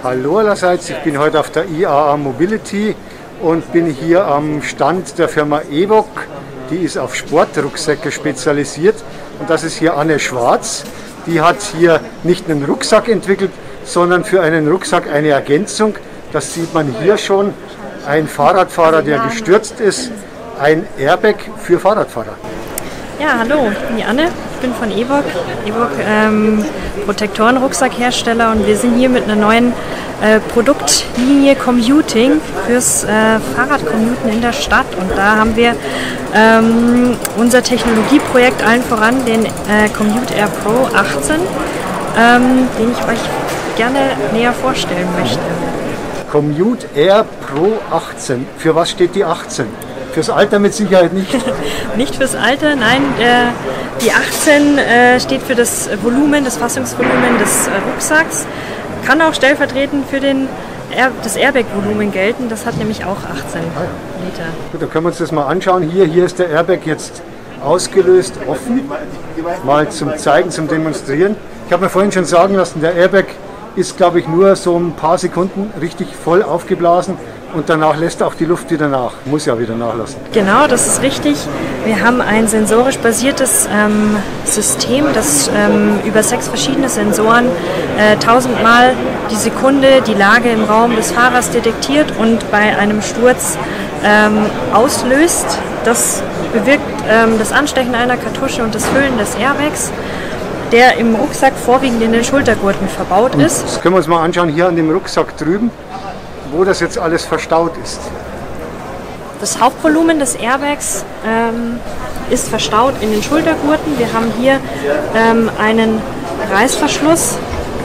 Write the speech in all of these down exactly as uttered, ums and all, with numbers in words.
Hallo allerseits, ich bin heute auf der I A A Mobility und bin hier am Stand der Firma Evoc. Die ist auf Sportrucksäcke spezialisiert und das ist hier Anne Schwarz. Die hat hier nicht einen Rucksack entwickelt, sondern für einen Rucksack eine Ergänzung. Das sieht man hier schon. Ein Fahrradfahrer, der gestürzt ist, ein Airbag für Fahrradfahrer. Ja, hallo, ich bin die Anne, ich bin von Evoc, Evoc ähm, Protektoren-Rucksackhersteller und wir sind hier mit einer neuen äh, Produktlinie Commuting fürs äh, Fahrradcommuten in der Stadt und da haben wir ähm, unser Technologieprojekt allen voran, den äh, Commute Air Pro achtzehn, ähm, den ich euch gerne näher vorstellen möchte. Commute Air Pro achtzehn, für was steht die achtzehn? Fürs Alter mit Sicherheit nicht. Nicht fürs Alter, nein. Äh, die achtzehn äh, steht für das Volumen, das Fassungsvolumen des äh, Rucksacks. Kann auch stellvertretend für den Air, das Airbag-Volumen gelten. Das hat nämlich auch achtzehn Liter. Gut, dann können wir uns das mal anschauen. Hier, hier ist der Airbag jetzt ausgelöst, offen. Mal zum Zeigen, zum Demonstrieren. Ich habe mir vorhin schon sagen lassen, der Airbag ist, glaube ich, nur so ein paar Sekunden richtig voll aufgeblasen. Und danach lässt auch die Luft wieder nach, muss ja wieder nachlassen. Genau, das ist richtig. Wir haben ein sensorisch basiertes ähm, System, das ähm, über sechs verschiedene Sensoren äh, tausendmal die Sekunde die Lage im Raum des Fahrers detektiert und bei einem Sturz ähm, auslöst. Das bewirkt ähm, das Anstechen einer Kartusche und das Füllen des Airbags, der im Rucksack vorwiegend in den Schultergurten verbaut ist. Das können wir uns mal anschauen, hier an dem Rucksack drüben, wo das jetzt alles verstaut ist. Das Hauptvolumen des Airbags ähm, ist verstaut in den Schultergurten. Wir haben hier ähm, einen Reißverschluss.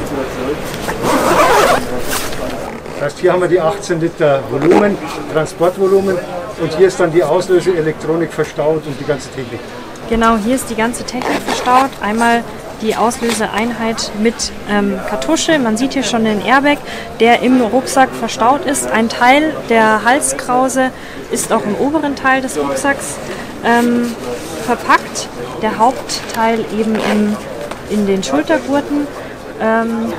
Das heißt, hier haben wir die achtzehn Liter Volumen, Transportvolumen und hier ist dann die Auslöseelektronik verstaut und die ganze Technik. Genau, hier ist die ganze Technik verstaut. Einmal die Auslöseeinheit mit ähm, Kartusche. Man sieht hier schon den Airbag, der im Rucksack verstaut ist. Ein Teil der Halskrause ist auch im oberen Teil des Rucksacks ähm, verpackt. Der Hauptteil eben in, in den Schultergurten. Ähm,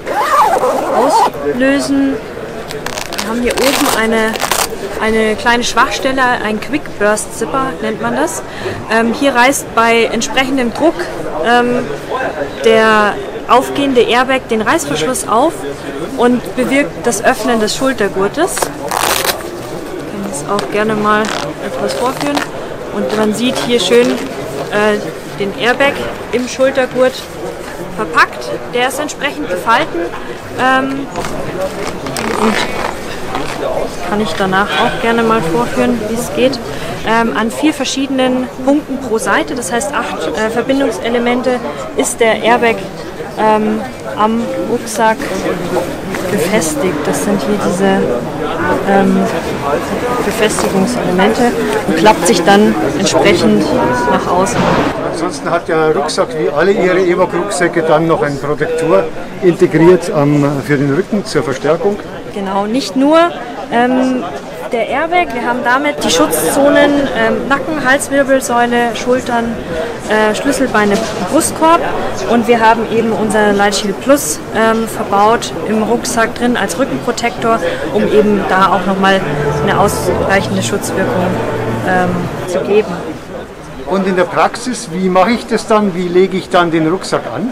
auslösen. Wir haben hier oben eine eine kleine Schwachstelle, ein Quick Burst Zipper nennt man das. Ähm, hier reißt bei entsprechendem Druck ähm, der aufgehende Airbag den Reißverschluss auf und bewirkt das Öffnen des Schultergurtes. Ich kann das auch gerne mal etwas vorführen. Und man sieht hier schön äh, den Airbag im Schultergurt verpackt. Der ist entsprechend gefalten. Ähm, und kann ich danach auch gerne mal vorführen, wie es geht, ähm, an vier verschiedenen Punkten pro Seite, das heißt acht äh, Verbindungselemente, ist der Airbag ähm, am Rucksack befestigt. Das sind hier diese ähm, Befestigungselemente und klappt sich dann entsprechend nach außen. Ansonsten hat der Rucksack wie alle ihre Evoc-Rucksäcke dann noch einen Protektor integriert ähm, für den Rücken zur Verstärkung. Genau, nicht nur ähm, der Airbag, wir haben damit die Schutzzonen ähm, Nacken, Halswirbelsäule, Schultern, äh, Schlüsselbeine, Brustkorb und wir haben eben unser Light Shield Plus ähm, verbaut im Rucksack drin als Rückenprotektor, um eben da auch nochmal eine ausreichende Schutzwirkung ähm, zu geben. Und in der Praxis, wie mache ich das dann? Wie lege ich dann den Rucksack an?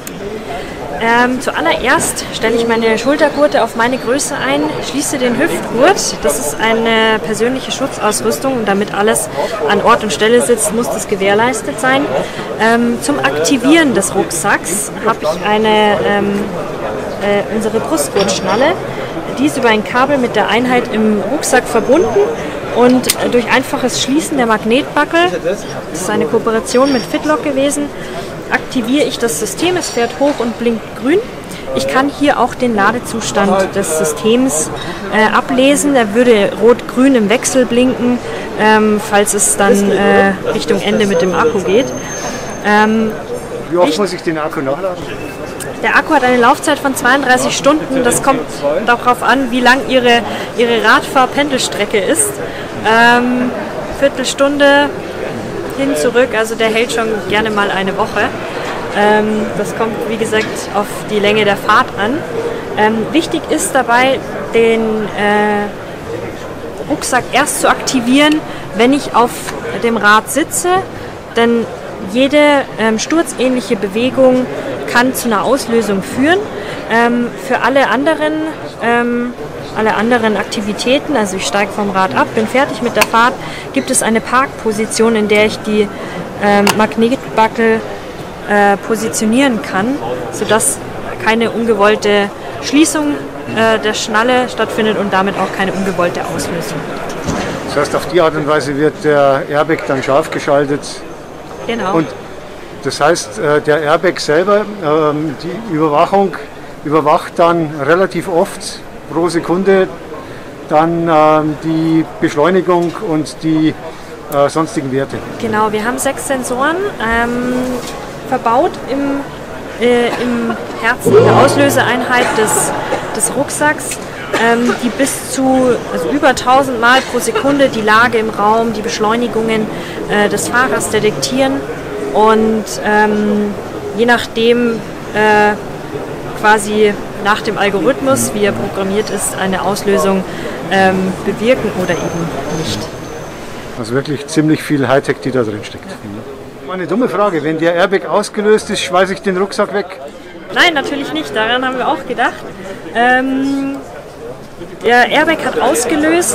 Ähm, zuallererst stelle ich meine Schultergurte auf meine Größe ein, schließe den Hüftgurt. Das ist eine persönliche Schutzausrüstung und damit alles an Ort und Stelle sitzt, muss das gewährleistet sein. Ähm, zum Aktivieren des Rucksacks habe ich eine, ähm, äh, unsere Brustgurtschnalle. Die ist über ein Kabel mit der Einheit im Rucksack verbunden. Und durch einfaches Schließen der Magnetbackel, das ist eine Kooperation mit Fitlock gewesen, aktiviere ich das System, es fährt hoch und blinkt grün. Ich kann hier auch den Ladezustand des Systems äh, ablesen. Der würde rot-grün im Wechsel blinken, ähm, falls es dann äh, Richtung Ende mit dem Akku geht. Ähm, Wie oft muss ich den Akku nachladen? Der Akku hat eine Laufzeit von zweiunddreißig Stunden. Das kommt darauf an, wie lang Ihre, Ihre Radfahr-Pendelstrecke ist. Ähm, Viertelstunde hin, zurück, also der hält schon gerne mal eine Woche. Ähm, das kommt, wie gesagt, auf die Länge der Fahrt an. Ähm, wichtig ist dabei, den äh, Rucksack erst zu aktivieren, wenn ich auf dem Rad sitze, denn jede ähm, sturzähnliche Bewegung kann zu einer Auslösung führen. Ähm, für alle anderen, ähm, alle anderen Aktivitäten, also ich steige vom Rad ab, bin fertig mit der Fahrt, gibt es eine Parkposition, in der ich die ähm, Magnetbuckel äh, positionieren kann, sodass keine ungewollte Schließung äh, der Schnalle stattfindet und damit auch keine ungewollte Auslösung. Das heißt, auf die Art und Weise wird der Airbag dann scharf geschaltet. Genau. Und das heißt, der Airbag selber, die Überwachung, überwacht dann relativ oft pro Sekunde dann die Beschleunigung und die sonstigen Werte. Genau, wir haben sechs Sensoren ähm, verbaut im, äh, im Herzen der Auslöseeinheit des, des Rucksacks, ähm, die bis zu also über tausend Mal pro Sekunde die Lage im Raum, die Beschleunigungen äh, des Fahrers detektieren und ähm, je nachdem äh, quasi nach dem Algorithmus, wie er programmiert ist, eine Auslösung ähm, bewirken oder eben nicht. Also wirklich ziemlich viel Hightech, die da drin steckt. Eine dumme Frage, wenn der Airbag ausgelöst ist, schmeiße ich den Rucksack weg? Nein, natürlich nicht, daran haben wir auch gedacht. Ähm, der Airbag hat ausgelöst,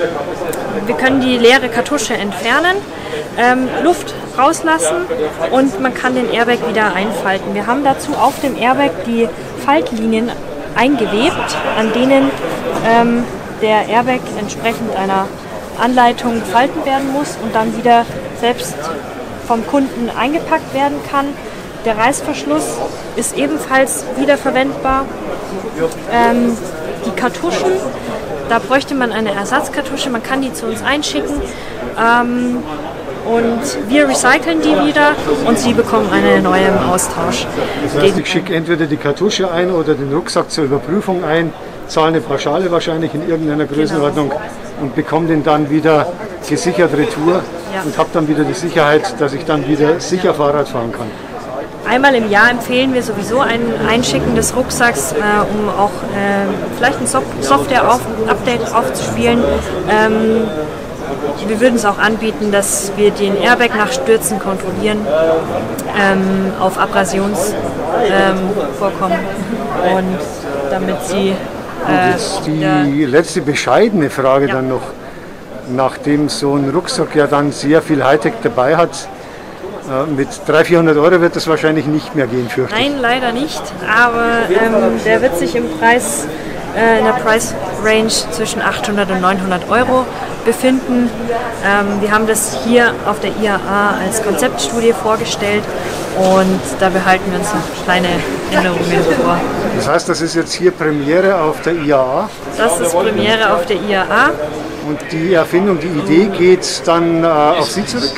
wir können die leere Kartusche entfernen, ähm, Luft rauslassen und man kann den Airbag wieder einfalten. Wir haben dazu auf dem Airbag die Faltlinien eingewebt, an denen ähm, der Airbag entsprechend einer Anleitung gefalten werden muss und dann wieder selbst vom Kunden eingepackt werden kann. Der Reißverschluss ist ebenfalls wiederverwendbar. Ähm, die Kartuschen, da bräuchte man eine Ersatzkartusche, man kann die zu uns einschicken ähm, und wir recyceln die wieder und Sie bekommen eine neue im Austausch. Das heißt, ich schicke entweder die Kartusche ein oder den Rucksack zur Überprüfung ein, zahle eine Pauschale wahrscheinlich in irgendeiner Größenordnung genau. und bekomme den dann wieder gesichert retour ja. und habe dann wieder die Sicherheit, dass ich dann wieder sicher Fahrrad fahren kann. Einmal im Jahr empfehlen wir sowieso ein Einschicken des Rucksacks, äh, um auch äh, vielleicht ein so Software-Update aufzuspielen. Ähm, wir würden es auch anbieten, dass wir den Airbag nach Stürzen kontrollieren, ähm, auf Abrasionsvorkommen ähm, und damit Sie... Äh, und jetzt die letzte bescheidene Frage ja. dann noch, nachdem so ein Rucksack ja dann sehr viel Hightech dabei hat, mit dreihundert, vierhundert Euro wird das wahrscheinlich nicht mehr gehen, fürchte ich. Nein, leider nicht, aber ähm, der wird sich im Preis, äh, in der Price Range zwischen achthundert und neunhundert Euro befinden. Ähm, wir haben das hier auf der I A A als Konzeptstudie vorgestellt und da behalten wir uns noch kleine Änderungen vor. Das heißt, das ist jetzt hier Premiere auf der I A A? Das ist Premiere auf der I A A. Und die Erfindung, die Idee geht dann äh, auf Sie zurück?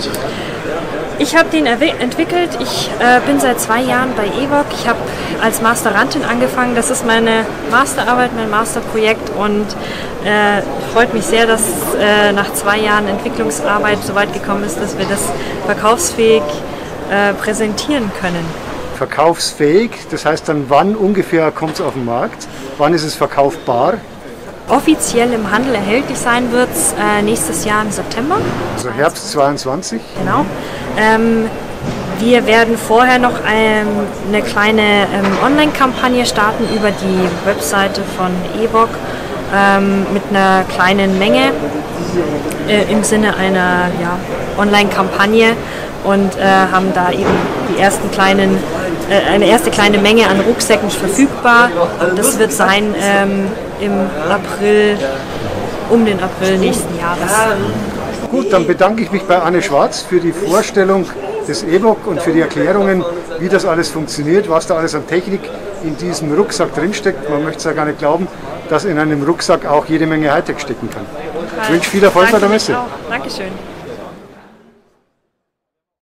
Ich habe den entwickelt. Ich äh, bin seit zwei Jahren bei E V O C. Ich habe als Masterantin angefangen. Das ist meine Masterarbeit, mein Masterprojekt und äh, freut mich sehr, dass äh, nach zwei Jahren Entwicklungsarbeit so weit gekommen ist, dass wir das verkaufsfähig äh, präsentieren können. Verkaufsfähig, das heißt dann, wann ungefähr kommt es auf den Markt? Wann ist es verkaufbar? Offiziell im Handel erhältlich sein wird es äh, nächstes Jahr im September. Also Herbst zweiundzwanzig? Genau. Ähm, wir werden vorher noch ähm, eine kleine ähm, Online-Kampagne starten über die Webseite von E V O C ähm, mit einer kleinen Menge äh, im Sinne einer ja, Online-Kampagne und äh, haben da eben die ersten kleinen, äh, eine erste kleine Menge an Rucksäcken verfügbar. Das wird sein ähm, im April, um den April nächsten Jahres. Gut, dann bedanke ich mich bei Anne Schwarz für die Vorstellung des E V O C und für die Erklärungen, wie das alles funktioniert, was da alles an Technik in diesem Rucksack drinsteckt. Man möchte es ja gar nicht glauben, dass in einem Rucksack auch jede Menge Hightech stecken kann. Ich wünsche viel Erfolg bei der Messe. Dankeschön.